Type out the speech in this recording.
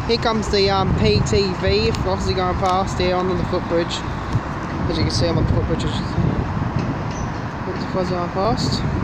Here comes the PTV, obviously going past here on the footbridge. As you can see, I'm on the footbridge, I should say. Looks as far as going past.